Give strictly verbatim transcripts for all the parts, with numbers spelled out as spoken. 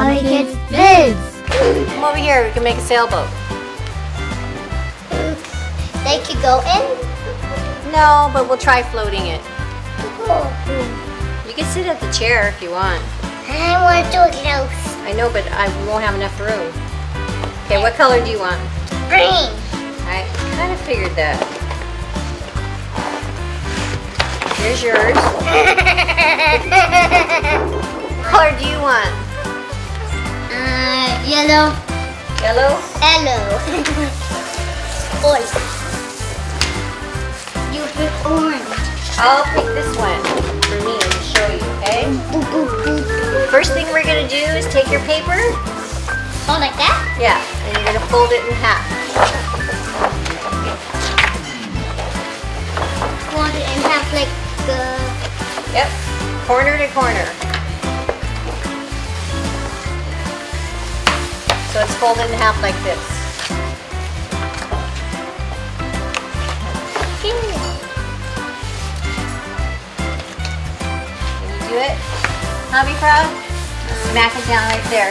Mommy Kids Vids. Come over here, we can make a sailboat. They could go in? No, but we'll try floating it. Oh. You can sit at the chair if you want. I want to close. I know, but I we won't have enough room. Okay, what color do you want? Green. I kind of figured that. Here's yours. What color do you want? Uh, yellow. Yellow? Yellow. Orange. You pick orange. I'll pick this one for me to show you, okay? Boop, boop, boop. First thing we're gonna do is take your paper. Oh, like that? Yeah, and you're gonna fold it in half. Fold it in half like the... Yep, corner to corner. So it's folded in half like this. Can you do it? Hobby Frog? Smack it down right there.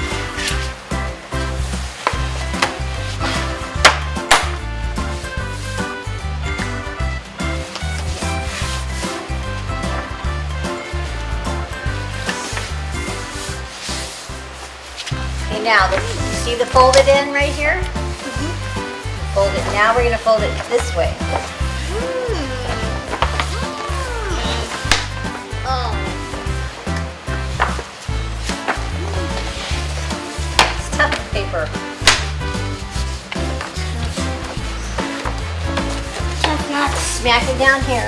Okay, now, the, you see the folded in right here? Mm-hmm. Fold it. Now we're going to fold it this way. Oh. It's tough paper. Tough nuts. Smack it down here.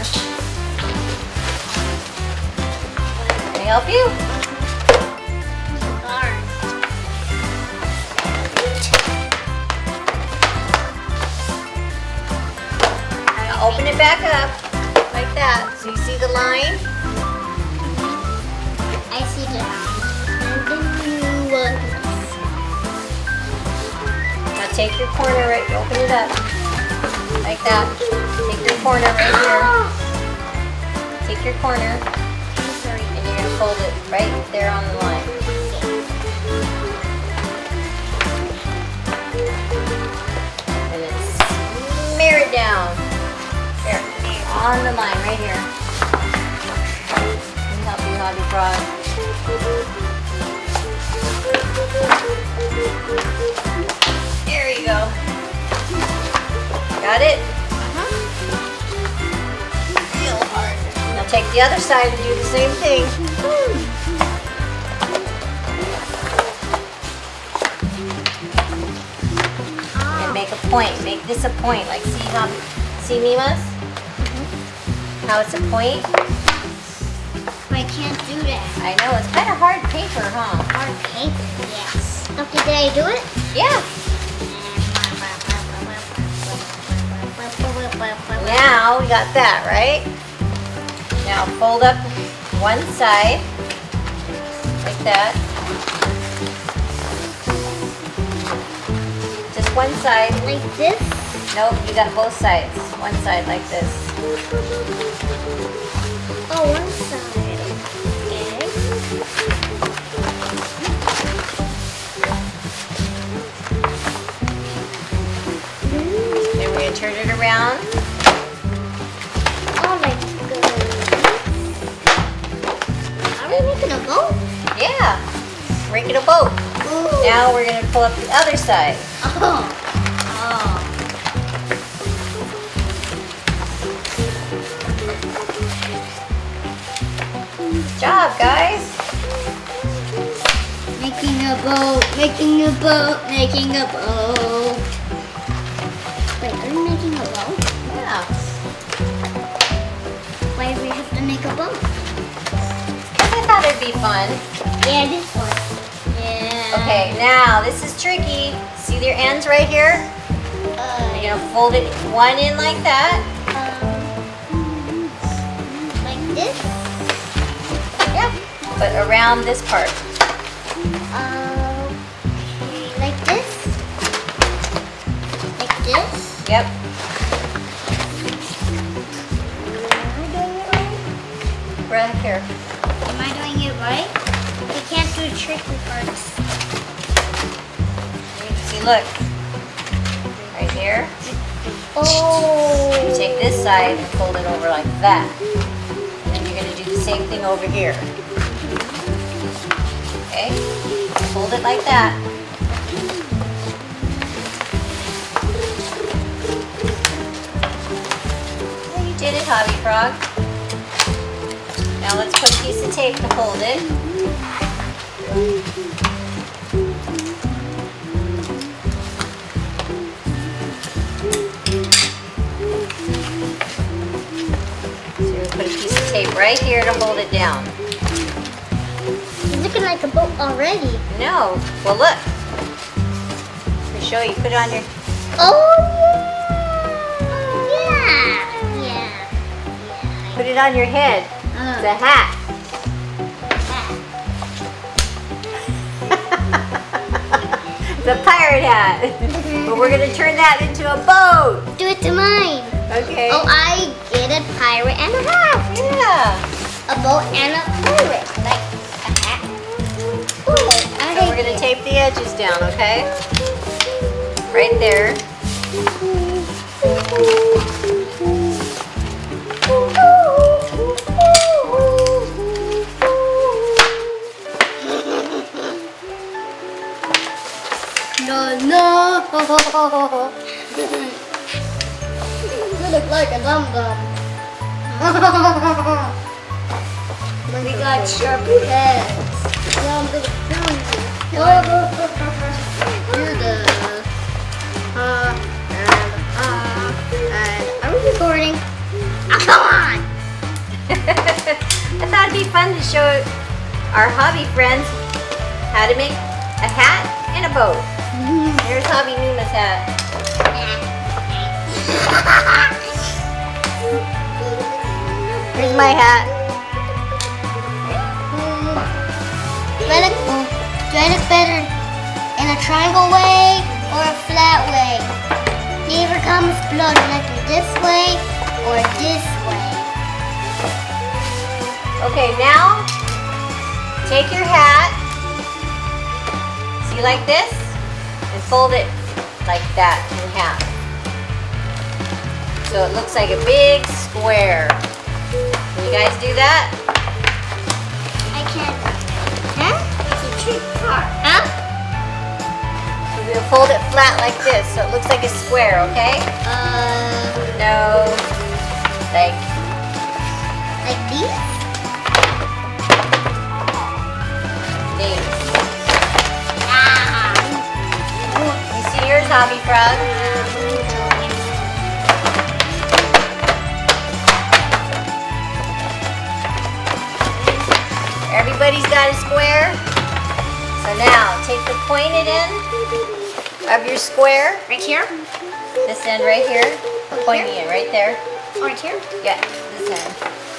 Can I help you? Hard. Now open it back up like that. So you see the line? I see the and the new ones. Now take your corner right, open it up. Like that. Take your corner right here. Take your corner. Sorry. And you're going to fold it right there on the line. And then smear it down. There. On the line right here. Let me help you, Hobby Frog. There you go. Got it? Uh-huh. Real hard. Now take the other side and do the same thing. And make a point. Make this a point. Like see how see Mima's? How it's a point? I can't do that. I know, it's kind of hard paper, huh? Hard paper, yes. Okay, did I do it? Yeah. Now we got that, right? Now fold up one side, like that. Just one side. Like this? Nope, you got both sides. One side like this. Oh, one side. Okay. Then we're gonna turn it around. Oh my goodness. Are we making a boat? Yeah, making a boat. Ooh. Now we're gonna pull up the other side. Oh. Oh. Good job, guys. Making a boat, making a boat, making a boat. Wait, are we making a boat? Yeah. Why do we have to make a boat? I thought it'd be fun. Yeah, this one. Yeah. Okay, now this is tricky. See their ends right here? Uh, You're gonna fold it one in like that. um, like this? Yeah. But around this part. Uh, okay, like this? Like this? Yep. Am I doing it right? Right here. Am I doing it right? We can't do the tricky parts. See, look. Right here. Oh. You take this side and fold it over like that. And then you're going to do the same thing over here. Okay? Fold it like that. There, you did it, Hobby Frog. Now let's put a piece of tape to hold it. Put a piece of tape right here to hold it down. It's looking like a boat already. No. Well, look. Let me show you. Put it on your... Oh, yeah. Yeah. Yeah. Put it on your head. Uh, It's a hat. It's a pirate hat. But we're going to turn that into a boat. Do it to mine. Okay. Oh, I get a pirate and a hat. Yeah. A boat and a pirate. Like a hat. Ooh, I So we're hate going to it. tape the edges down, okay? Right there. No, no. You look like a dum dum. We got sharp heads. Dum dum dum. Do the uh and uh and are we recording? Oh, come on! I thought it'd be fun to show our hobby friends how to make a hat and a boat. Here's Hobby Numa's hat. Here's my hat. Do I look, do I look better in a triangle way or a flat way? Neither comments below. Do you like it this way or this way? Okay, now take your hat, see like this, and fold it like that in half. So it looks like a big square. Can you guys do that? I can't. Huh? It's a trick part. Huh? We're going to fold it flat like this so it looks like a square, okay? Uh, No, like, like these? these. Ah. You see yours, Hobby Frog? Everybody's got a square. So now, take the pointed end of your square. Right here? This end right here. The pointy end right there. Right here? Yeah, this end.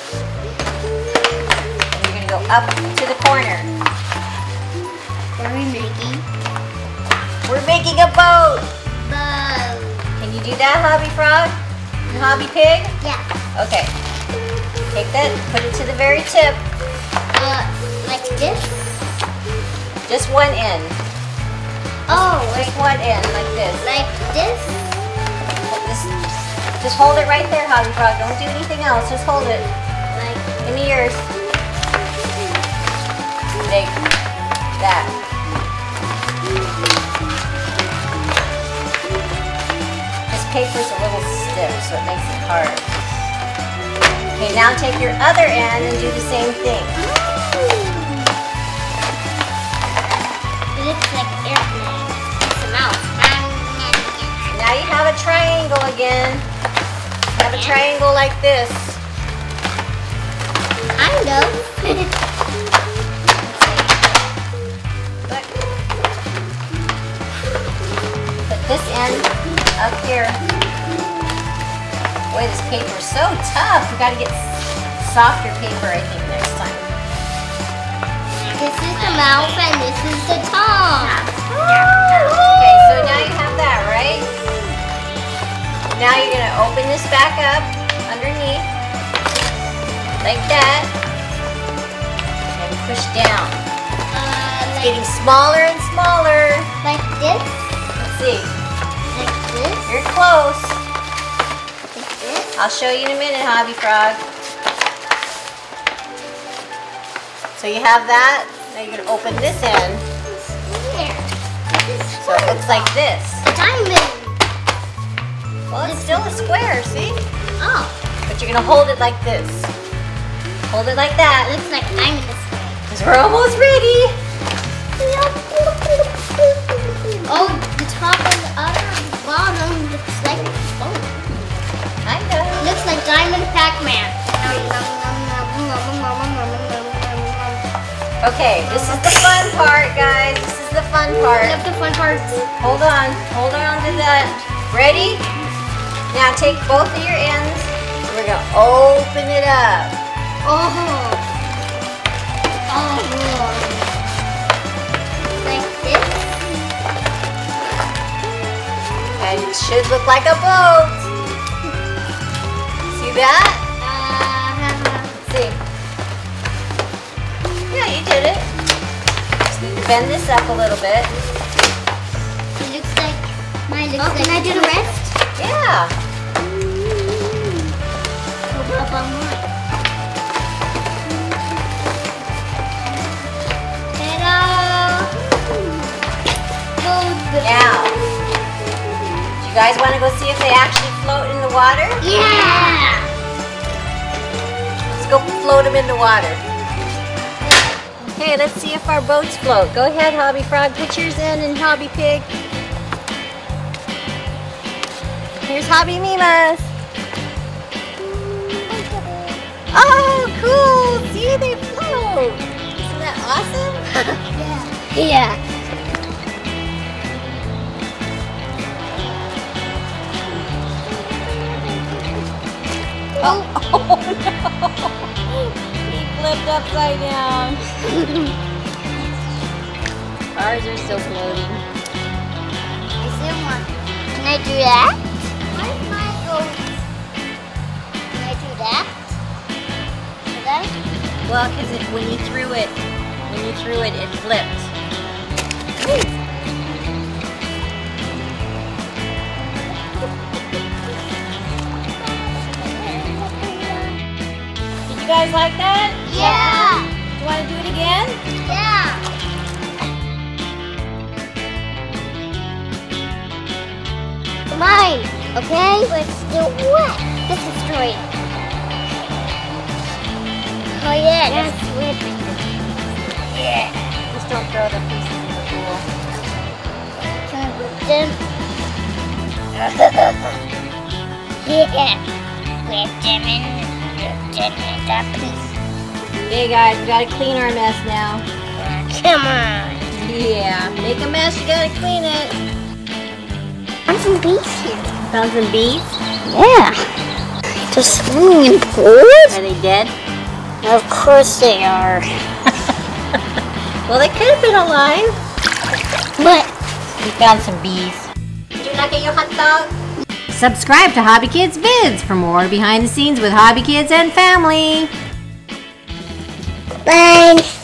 And you're going to go up to the corner. What are we making? We're making a boat. Boat. Can you do that, Hobby Frog? And Hobby Pig? Yeah. Okay. Take that, put it to the very tip. Uh, like this? Just one end. Oh, Just like, one end, like this. like this? This just hold it right there, Hobby Frog. Don't do anything else. Just hold it. Like, Give me yours. Like that. This paper's a little stiff, so it makes it hard. Okay, now take your other end and do the same thing. it looks like an airplane. It's a mouse. Now you have a triangle again. Have a triangle like this. Kind of. Look. Put this end up here. Boy, this paper's so tough. We gotta get softer paper, I think, next time. This is the mouth and this is the tongue. Okay, so now you have that, right? Now you're gonna open this back up underneath, like that, and push down. Uh, getting smaller and smaller. Like this? Let's see. Like this? You're close. Like this? I'll show you in a minute, Hobby Frog. So you have that. Now you're gonna open this end. Here. So it looks like this. Diamond. Well, it's still a square, see? Oh. But you're gonna hold it like this. Hold it like that. Looks like I'm this way. Because we're almost ready. Oh, the top and the other bottom looks like bone. Kinda. Looks like Diamond Pac-Man. Okay, this is the fun part, guys. This is the fun part. I love the fun parts. Hold on. Hold on to that. Ready? Now take both of your ends. We're going to open it up. Oh. Oh. Like this. And it should look like a boat. See that? Uh, Let's see. Yeah, you did it. Just need to bend this up a little bit. it looks like mine looks oh, like. Can I do the rest? Yeah. Hold up on mine. Ta-da! Now, do you guys want to go see if they actually float in the water? Yeah! Let's go float them in the water. Okay, let's see if our boats float. Go ahead, Hobby Frog. Put yours in and Hobby Pig. Here's Hobby Mimas. Oh, cool! See, they float. Isn't that awesome? Yeah. Yeah. Oh, oh no! He flipped upside down. Ours are still floating. I see one. Can I do that? Where's my goat? Can I do that? Should I? Well, because it, when you threw it, when you threw it, it flipped. Ooh. Did you guys like that? Yeah. Do you want to do it again? Yeah. Mine, okay? But it's still wet. Let's destroy it. Oh yeah, that's wet. Yeah. Just don't throw the pieces in the pool. Can I whip them? Yeah. Whip them in, whip them in that piece. Okay guys, we gotta clean our mess now. Come on. Yeah, make a mess, you gotta clean it. Found some bees here. Found some bees? Yeah. They're swimming in pools? Are they dead? Of course they are. Well, they could have been alive. But we found some bees. Did you not get your hot dog? Subscribe to Hobby Kids Vids for more behind the scenes with Hobby Kids and family. bye.